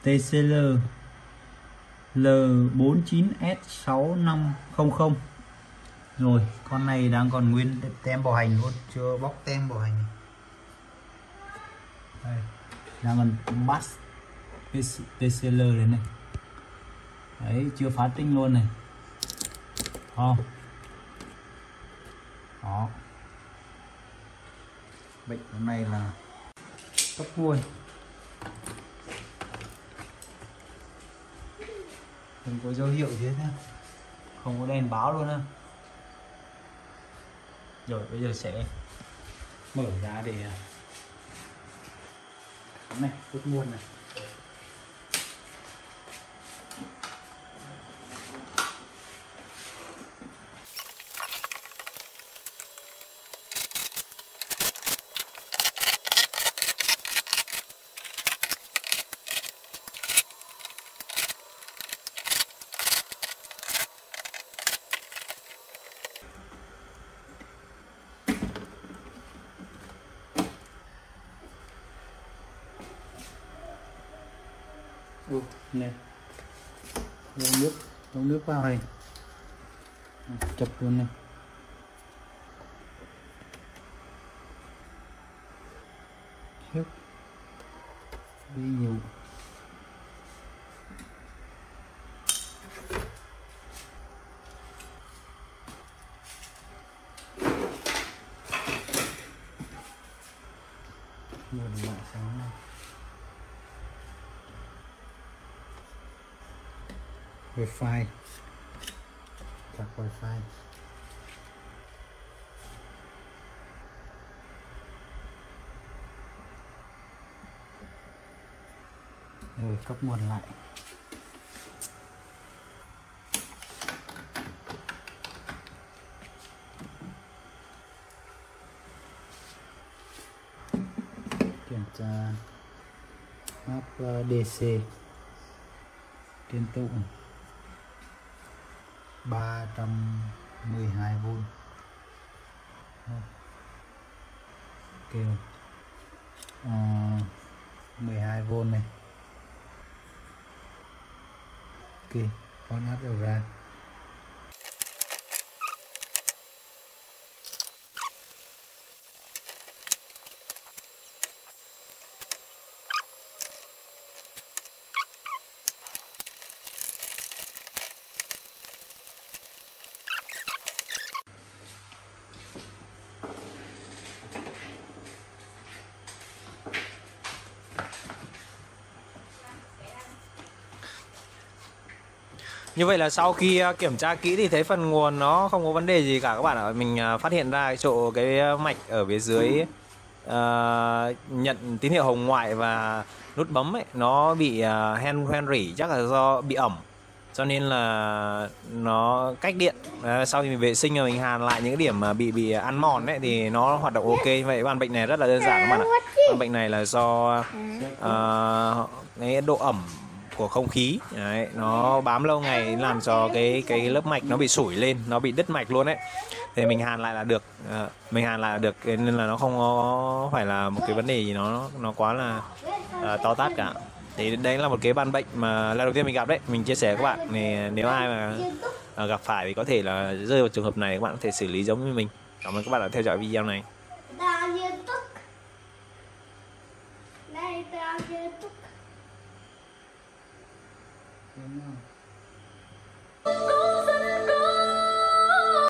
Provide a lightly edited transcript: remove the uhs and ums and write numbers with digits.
TCL L49S6500. Rồi con này đang còn nguyên tem bảo hành luôn, chưa bóc tem bảo hành. Đây, đang còn bass TCL này này. Đấy, chưa phá tinh luôn này. Đó. Bệnh hôm nay là cấp nguồn, không có dấu hiệu gì hết nhá, không có đèn báo luôn á. Rồi bây giờ sẽ mở ra để này cấp nguồn này. Này uống nước vào này, chập luôn này. Hết đi nhiều. Mua được lại sáng này. Wi-Fi, các Wi-Fi. Rồi cấp nguồn lại. Kiểm tra áp DC liên tục 312V. Ok, 12V này. Ok, con áp đầu ra. Như vậy là sau khi kiểm tra kỹ thì thấy phần nguồn nó không có vấn đề gì cả các bạn ạ. Mình phát hiện ra cái chỗ cái mạch ở phía dưới nhận tín hiệu hồng ngoại và nút bấm ấy nó bị hoen rỉ, chắc là do bị ẩm, cho nên là nó cách điện. Sau khi mình vệ sinh và mình hàn lại những cái điểm mà bị ăn mòn ấy thì nó hoạt động ok. Vậy căn bệnh này rất là đơn giản các bạn ạ. Căn bệnh này là do cái độ ẩm của không khí đấy, nó bám lâu ngày làm cho cái lớp mạch nó bị sủi lên, nó bị đứt mạch luôn đấy. Thì mình hàn lại là được, nên là nó không có phải là một cái vấn đề gì nó quá là to tát cả. Thì đấy là một cái ban bệnh mà lần đầu tiên mình gặp đấy, mình chia sẻ với các bạn. Thì nếu ai mà gặp phải thì có thể là rơi vào trường hợp này, các bạn có thể xử lý giống như mình. Cảm ơn các bạn đã theo dõi video này.